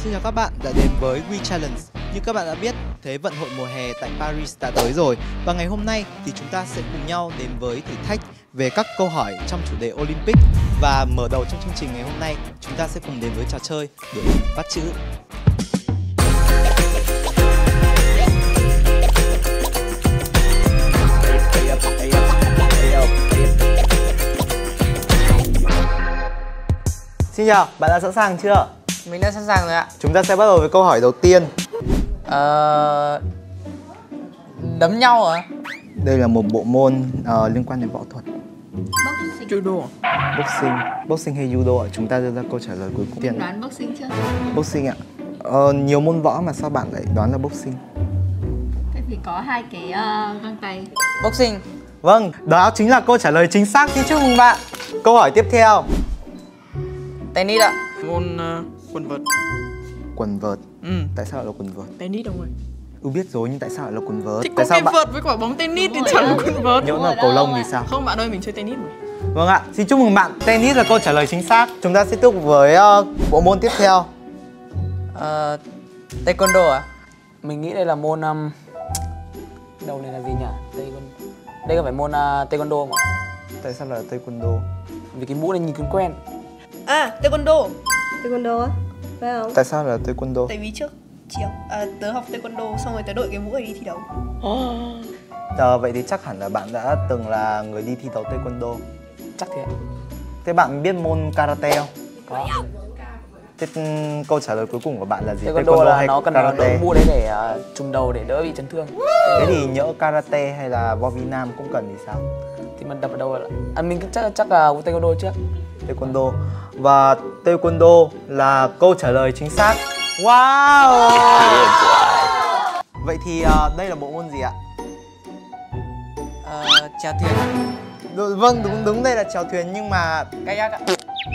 Xin chào các bạn đã đến với We Challenge. Như các bạn đã biết, Thế vận hội mùa hè tại Paris đã tới rồi. Và ngày hôm nay thì chúng ta sẽ cùng nhau đến với thử thách về các câu hỏi trong chủ đề Olympic. Và mở đầu trong chương trình ngày hôm nay, chúng ta sẽ cùng đến với trò chơi đuổi bắt chữ. Xin chào, bạn đã sẵn sàng chưa? Mình đã sẵn sàng rồi ạ. Chúng ta sẽ bắt đầu với câu hỏi đầu tiên. Đấm nhau à? Đây là một bộ môn liên quan đến võ thuật. Judo. Boxing hay judo ạ? Chúng ta đưa ra câu trả lời cuối cùng. Em đoán boxing chưa? Boxing ạ. Nhiều môn võ mà sao bạn lại đoán là boxing? Tại vì có hai cái găng tay. Boxing. Vâng, đó chính là câu trả lời chính xác. Xin chúc mừng bạn. Câu hỏi tiếp theo. Tennis ạ. Môn quần vợt. Quần vợt. Tại sao lại là quần vợt? Tennis đâu rồi? Biết rồi, nhưng tại sao lại là quần vợt? Thì Tại có sao cái vợt với quả bóng tennis thì chẳng là quần vợt. Nhỡ là cầu lông thì sao? Không bạn ơi, mình chơi tennis mà. Vâng ạ, xin chúc mừng bạn. Tennis là câu trả lời chính xác. Chúng ta sẽ tiếp tục với bộ môn tiếp theo. Taekwondo à? Mình nghĩ đây là môn đầu này là gì nhỉ? Đây có phải môn Taekwondo không ạ? Tại sao lại là Taekwondo? Vì cái mũ này nhìn quen. À, Taekwondo. Taekwondo á? Phải không? Tại sao lại là Taekwondo? Tại vì trước tớ học Taekwondo xong rồi tớ đội cái mũ này đi thi đấu. Vậy thì chắc hẳn là bạn đã từng là người đi thi đấu Taekwondo. Chắc thế. Thế bạn biết môn karate không? Có. Thế câu trả lời cuối cùng của bạn là gì? Taekwondo là hay nó cần karate? đội mũ đấy để trùm đầu để đỡ bị chấn thương. Thế thì nhỡ karate hay là võ Việt Nam cũng cần thì sao? Thì mình đập ở đâu ạ? Mình chắc là Taekwondo trước. Taekwondo. Và Taekwondo là câu trả lời chính xác. Wow! Vậy thì đây là bộ môn gì ạ? Chèo thuyền. Vâng, đúng đây là chèo thuyền, nhưng mà Kayak ạ.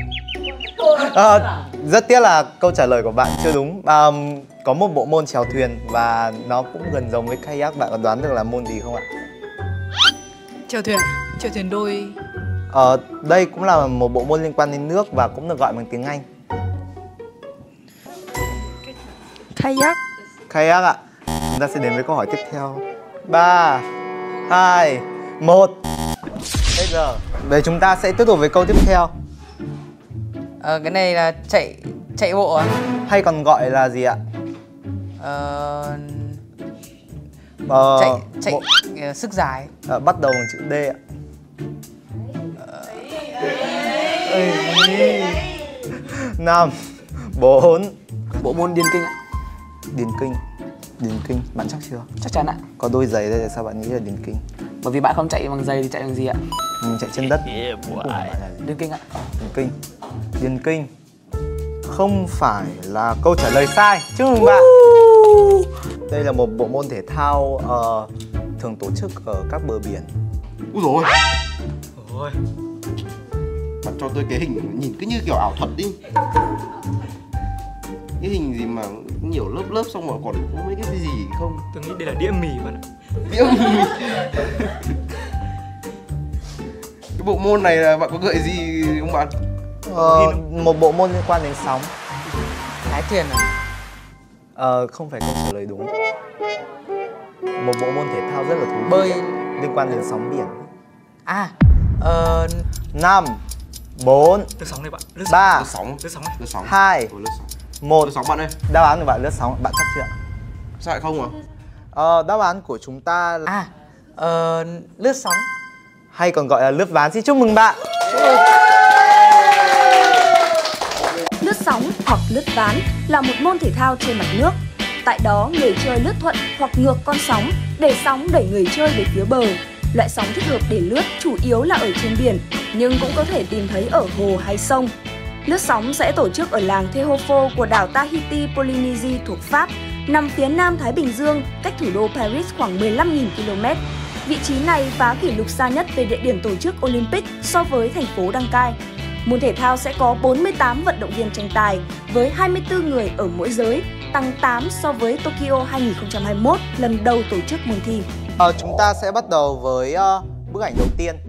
rất tiếc là câu trả lời của bạn chưa đúng. Có một bộ môn chèo thuyền và nó cũng gần giống với kayak. Bạn có đoán được là môn gì không ạ? Chèo thuyền đôi. Đây cũng là một bộ môn liên quan đến nước và cũng được gọi bằng tiếng Anh. Kayak ạ. Chúng ta sẽ đến với câu hỏi tiếp theo. 3, 2, 1. Bây giờ chúng ta sẽ tiếp tục với câu tiếp theo. Cái này là chạy bộ à? Hay còn gọi là gì ạ? Chạy sức dài. Bắt đầu bằng chữ D ạ. 5, 4. Bộ môn điền kinh ạ. Điền kinh, bạn chắc chưa? Chắc chắn ạ. Có đôi giày đây, tại sao bạn nghĩ là điền kinh? Bởi vì bạn không chạy bằng giày thì chạy bằng gì ạ? Mình chạy trên đất. Cuối cùng là gì? Điền kinh ạ. Điền kinh không phải là câu trả lời sai. Chúc mừng bạn. Đây là một bộ môn thể thao thường tổ chức ở các bờ biển. Úi dồi ôi. Bạn cho tôi cái hình nhìn cứ như kiểu ảo thuật đi. Cái hình gì mà nhiều lớp xong rồi còn có mấy cái gì không? Tôi nghĩ đây là đĩa mì bạn ạ. Đĩa mì. Cái bộ môn này là bạn có gợi gì không bạn? Một bộ môn liên quan đến sóng. Lái thuyền à? Không phải câu trả lời đúng. Một bộ môn thể thao rất là thú vị. Bơi. Liên quan đến sóng biển. 5, 4. Lướt sóng đây bạn. 3, Lướt sóng. 2, 1. Lướt sóng bạn ơi. Đáp án của bạn lướt sóng, bạn chắc chưa? Sao lại không à? Đáp án của chúng ta là lướt sóng. hay còn gọi là lướt ván. Xin chúc mừng bạn. Lướt sóng hoặc lướt ván là một môn thể thao trên mặt nước. Tại đó, người chơi lướt thuận hoặc ngược con sóng để sóng đẩy người chơi về phía bờ. Loại sóng thích hợp để lướt chủ yếu là ở trên biển, nhưng cũng có thể tìm thấy ở hồ hay sông. Lướt sóng sẽ tổ chức ở làng Tehuofo của đảo Tahiti, Polynesia thuộc Pháp, nằm phía nam Thái Bình Dương, cách thủ đô Paris khoảng 15.000 km. Vị trí này phá kỷ lục xa nhất về địa điểm tổ chức Olympic so với thành phố đăng cai. Môn thể thao sẽ có 48 vận động viên tranh tài với 24 người ở mỗi giới, tăng 8 so với Tokyo 2021, lần đầu tổ chức môn thi. Chúng ta sẽ bắt đầu với bức ảnh đầu tiên.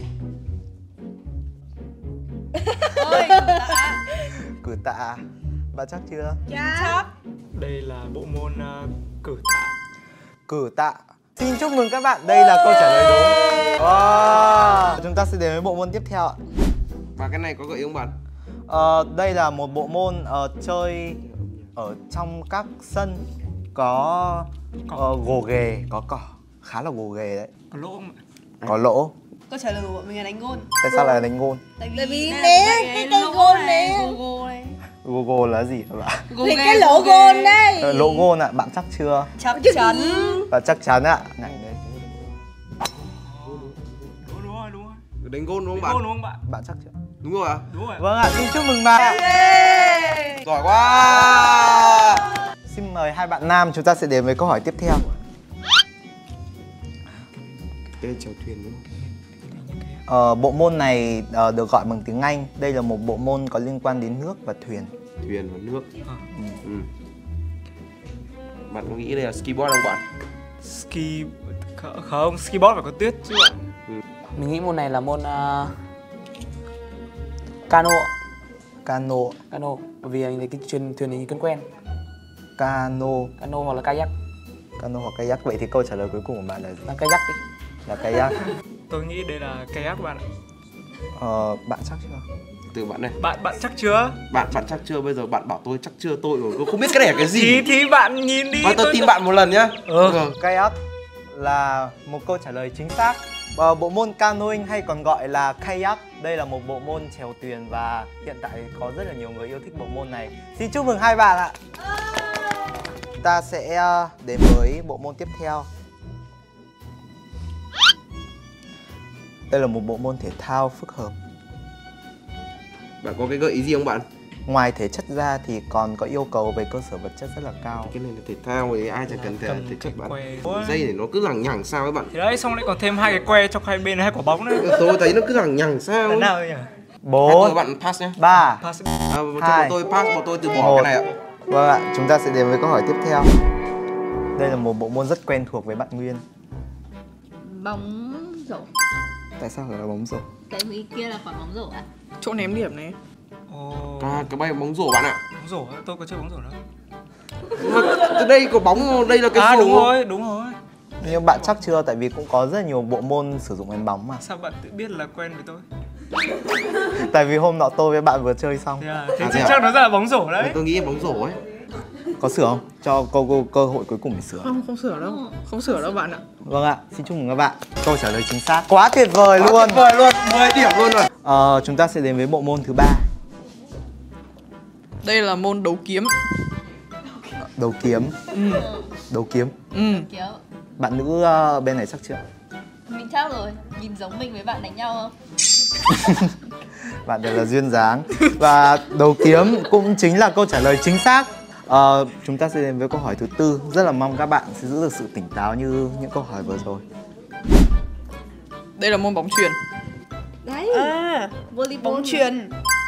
Ôi, Cử tạ. Bạn chắc chưa? Chắc. Đây là bộ môn cử tạ. Cử tạ. Xin chúc mừng các bạn, đây là câu trả lời đúng. Wow. Chúng ta sẽ đến với bộ môn tiếp theo ạ. Và cái này có gợi ý không bạn? Đây là một bộ môn chơi ở trong các sân có gồ ghề, có cỏ, khá là gồ ghề đấy. Có lỗ không ạ? Có lỗ. Câu trả lời của bọn mình là đánh gôn. Tại sao lại đánh gôn? Tại vì cái cây gôn này. Gồ là gì các bạn? Thì cái lỗ gôn đấy. Lỗ gôn ạ, bạn chắc chưa? chắc chắn. Và chắc chắn ạ. Này đây. Đúng rồi, đúng rồi. Đánh gôn đúng không Đánh bạn? gôn đúng không bạn? Bạn chắc chưa? Đúng rồi ạ. Đúng rồi. Vâng ạ, xin chúc mừng bạn. Giỏi quá. Xin mời hai bạn nam, chúng ta sẽ đến với câu hỏi tiếp theo. Tên chèo thuyền đúng không? Bộ môn này được gọi bằng tiếng Anh. Đây là một bộ môn có liên quan đến nước và thuyền. Thuyền và nước. Bạn có nghĩ đây là skiboard không bạn? Không, skiboard phải có tuyết chứ ạ. Mình nghĩ môn này là môn cano. Cano. Cano, bởi vì cái thuyền này quen quen. Cano. Cano hoặc là kayak. Cano hoặc kayak. Vậy thì câu trả lời cuối cùng của bạn là gì? Là kayak đi. Là kayak. Tôi nghĩ đây là kayak bạn ạ. Bạn chắc chưa? Từ bạn này. Bạn chắc chưa? Bạn chắc chưa? Bây giờ bạn bảo tôi chắc chưa, tôi không biết cái này là cái gì. Thì bạn nhìn đi. Và tôi tin bạn một lần nhá. Kayak là một câu trả lời chính xác. Bộ môn canoeing hay còn gọi là kayak, đây là một bộ môn chèo thuyền và hiện tại có rất là nhiều người yêu thích bộ môn này. Xin chúc mừng hai bạn ạ. Ta sẽ đến với bộ môn tiếp theo. Đây là một bộ môn thể thao phức hợp. Bạn có cái gợi ý gì không bạn? Ngoài thể chất ra thì còn có yêu cầu về cơ sở vật chất rất là cao. Cái này là thể thao thì ai chẳng cần thể chất bạn. Que. Dây để nó cứ lằng nhằng sao các bạn. Thì đấy, xong lại còn thêm hai cái que cho hai bên hai quả bóng nữa. Tôi thấy nó cứ lằng nhằng sao. Thế nào nhỉ? 4, bạn pass nhé. 3, Pass. Cho bọn 2, tôi pass, bọn tôi từ bỏ 1. cái này ạ. Vâng ạ, chúng ta sẽ đến với câu hỏi tiếp theo. Đây là một bộ môn rất quen thuộc với bạn Nguyên. Bóng rổ. Tại sao lại là bóng rổ? Tại vì kia là quả bóng rổ à? Chỗ ném điểm này. Cái bay bóng rổ bạn ạ. Bóng rổ, tôi có chơi bóng rổ đâu. Từ đây có bóng, đây là cái rổ. Đúng rồi. Nhưng bạn chắc chưa? Tại vì cũng có rất nhiều bộ môn sử dụng ném bóng mà. Sao bạn tự biết là quen với tôi? Tại vì hôm nọ tôi với bạn vừa chơi xong. Thế thì chắc nó ra là bóng rổ đấy. Tôi nghĩ là bóng rổ ấy. Có sửa không? Cho cơ hội cuối cùng để sửa. Không sửa đâu. Không sửa đâu bạn ạ. Vâng ạ, xin chúc mừng các bạn. Câu trả lời chính xác. Quá tuyệt vời luôn. Tuyệt vời luôn, 10 điểm luôn rồi. Chúng ta sẽ đến với bộ môn thứ 3. Đây là môn đấu kiếm. Đấu kiếm. Đấu kiếm. Kiểu Bạn nữ bên này chắc chưa? mình chắc rồi, nhìn giống mình với bạn đánh nhau không? Bạn đều là duyên dáng. Và đấu kiếm cũng chính là câu trả lời chính xác. Chúng ta sẽ đến với câu hỏi thứ 4. Rất là mong các bạn sẽ giữ được sự tỉnh táo như những câu hỏi vừa rồi. Đây là môn bóng chuyền. Đấy. Volleyball. Bóng chuyền.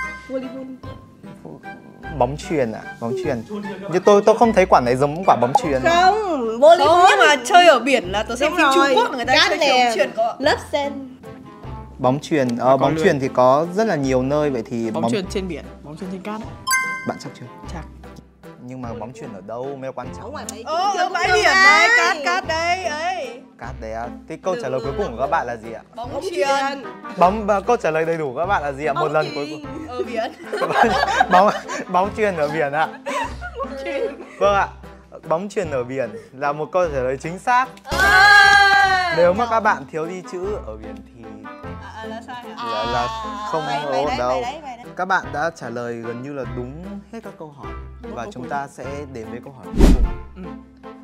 Bóng chuyền ạ? Bóng chuyền. Nhưng tôi không thấy quả này giống quả bóng chuyền. Không, volleyball. Nhưng mà chơi ở biển là tớ xem phim Trung Quốc người ta chơi bóng chuyền có. Lớp sen. Bóng chuyền, bóng chuyền thì có rất là nhiều nơi. Vậy thì Bóng chuyền trên biển, bóng chuyền trên cát. Bạn chắc chưa? Chắc. Nhưng mà bóng chuyền ở đâu mới là quan trọng. Ở bãi biển đây, cát đây ấy. Cát đấy à? Thế câu trả lời cuối cùng của các bạn là gì ạ? Bóng chuyền. Câu trả lời đầy đủ của các bạn là gì ạ? Một lần cuối cùng. Ở biển. Bóng chuyền ở biển ạ. Vâng ạ. Bóng chuyền ở biển là một câu trả lời chính xác. Nếu mà các bạn thiếu đi chữ ở biển thì Là sai hả? là không ổn đâu. Các bạn đã trả lời gần như là đúng hết các câu hỏi. Và chúng ta sẽ đến với câu hỏi cuối cùng.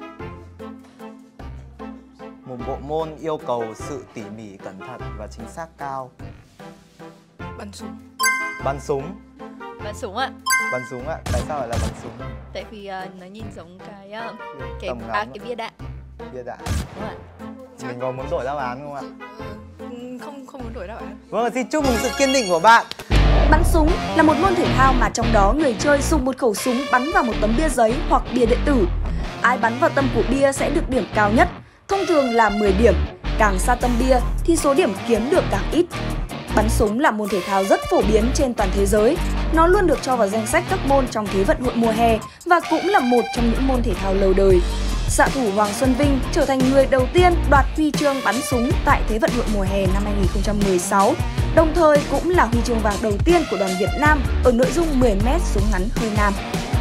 Một bộ môn yêu cầu sự tỉ mỉ, cẩn thận và chính xác cao. Bắn súng. Bắn súng. Bắn súng ạ. Bắn súng ạ. Tại sao lại là bắn súng? Tại vì nó nhìn giống cái Tầm ngắm cái bia đạn. Bia đạn. Đúng ạ. Mình có muốn đổi đáp án không ạ? Không muốn đổi đáp án. Vâng, xin chúc mừng sự kiên định của bạn. Bắn súng là một môn thể thao mà trong đó người chơi dùng một khẩu súng bắn vào một tấm bia giấy hoặc bia điện tử. Ai bắn vào tâm của bia sẽ được điểm cao nhất, thông thường là 10 điểm. Càng xa tâm bia thì số điểm kiếm được càng ít. Bắn súng là môn thể thao rất phổ biến trên toàn thế giới. nó luôn được cho vào danh sách các môn trong Thế vận hội mùa hè và cũng là một trong những môn thể thao lâu đời. Xạ thủ Hoàng Xuân Vinh trở thành người đầu tiên đoạt huy chương bắn súng tại Thế vận hội mùa hè năm 2016, đồng thời cũng là huy chương vàng đầu tiên của đoàn Việt Nam ở nội dung 10m súng ngắn hơi nam.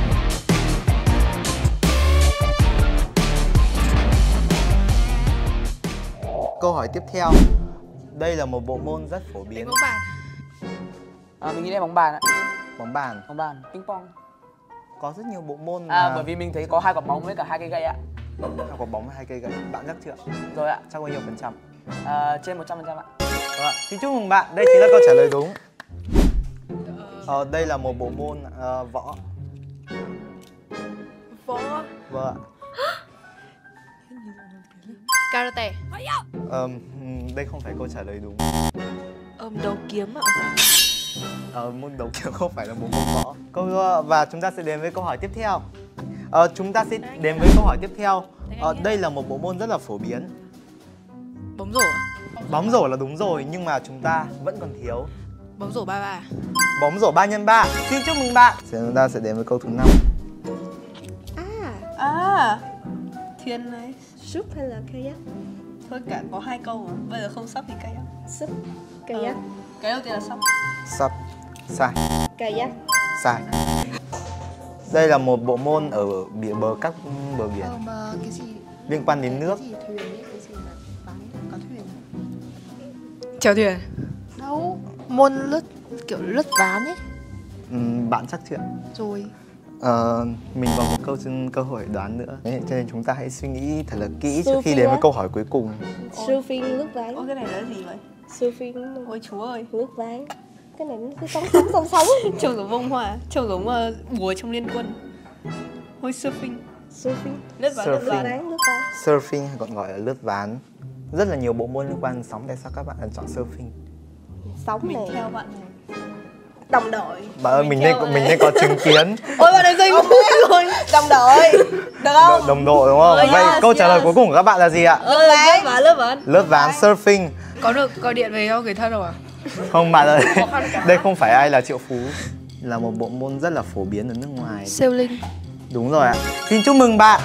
Câu hỏi tiếp theo. Đây là một bộ môn rất phổ biến. Đánh bóng bàn. Mình nghĩ đây bóng bàn ạ. Bóng bàn. Bóng bàn, ping pong. Có rất nhiều bộ môn Bởi vì mình thấy có 2 quả bóng với cả 2 cây gậy ạ. 2 quả bóng và 2 cây gậy. Bạn chắc chưa? Rồi ạ. Chắc bao nhiêu phần trăm? Trên 100% ạ. Xin chúc mừng bạn. Đây chính là câu trả lời đúng. Đây là một bộ môn võ. Võ. Vâng ạ. Karate. Đây không phải câu trả lời đúng. Đấu kiếm ạ. Môn đấu kiếm không phải là một môn võ. Và chúng ta sẽ đến với câu hỏi tiếp theo. Đây là một bộ môn rất là phổ biến. Bóng rổ. Bóng rổ là đúng rồi, nhưng mà chúng ta vẫn còn thiếu Bóng rổ 3x3. bóng rổ 3x3. Xin chúc mừng bạn. Chúng ta sẽ đến với câu thứ 5. Thuyền này. Súp hay là kayak? Thôi cả có 2 câu mà. Bây giờ không sắp thì kayak. Súp, kayak, Cái đầu tiên là sắp. Sắp. Sai. kayak. Sai. Đây là một bộ môn ở các bờ biển cái gì liên quan đến nước. cái gì thuyền ấy, cái gì mà bắn có thuyền Chèo thuyền. đâu, môn kiểu lướt ván ấy Bạn chắc chưa? rồi. Mình còn một cơ hội đoán nữa. Đấy, cho nên chúng ta hãy suy nghĩ thật là kỹ trước khi đến với câu hỏi cuối cùng. Surfing, lướt ván. Ôi cái này là gì vậy? Surfing, Ôi chú ơi. lướt ván. Cái này nó cứ sóng. Trông giống bông hoa. Trông giống bùa trong liên quân. Ôi surfing. Surfing, Lướt ván, Surfing. lướt ván. lướt ván. Surfing hay còn gọi là lướt ván. Rất là nhiều bộ môn liên quan đến sóng. Tại sao các bạn lại chọn surfing? Sóng Mình này. theo bạn này. Đồng đội. Bạn ơi, mình nên có chứng kiến. Ôi bạn này dây mũi luôn. Đồng đội. Được không? Đồng đội đúng không? Vậy câu trả lời cuối cùng của các bạn là gì ạ? Lướt ván. Lướt ván, surfing. Có được gọi điện về cho người thân không ạ? Không bạn ơi, đây không phải ai là triệu phú. Là một bộ môn rất là phổ biến ở nước ngoài. Sailing. Đúng rồi ạ. Xin chúc mừng bạn.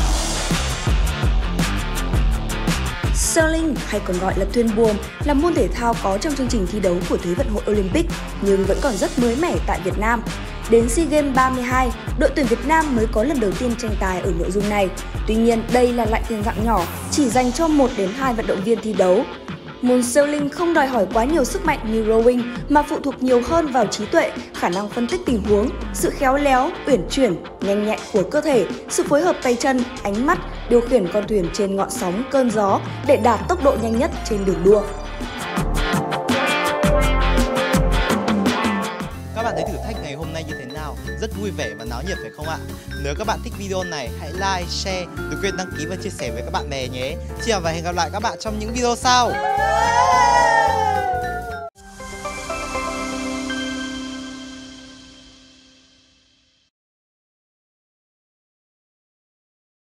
Sailing hay còn gọi là thuyền buồm là môn thể thao có trong chương trình thi đấu của Thế vận hội Olympic nhưng vẫn còn rất mới mẻ tại Việt Nam. Đến SEA Games 32, đội tuyển Việt Nam mới có lần đầu tiên tranh tài ở nội dung này. Tuy nhiên, đây là loại thuyền dạng nhỏ, chỉ dành cho 1 đến 2 vận động viên thi đấu. Môn sailing không đòi hỏi quá nhiều sức mạnh như rowing mà phụ thuộc nhiều hơn vào trí tuệ, khả năng phân tích tình huống, sự khéo léo, uyển chuyển, nhanh nhẹn của cơ thể, sự phối hợp tay chân, ánh mắt, điều khiển con thuyền trên ngọn sóng, cơn gió để đạt tốc độ nhanh nhất trên đường đua. Các bạn thấy thử thách ngày hôm nay như thế nào? Rất vui vẻ và náo nhiệt phải không ạ? Nếu các bạn thích video này, hãy like, share, đừng quên đăng ký và chia sẻ với các bạn bè nhé. Xin chào và hẹn gặp lại các bạn trong những video sau.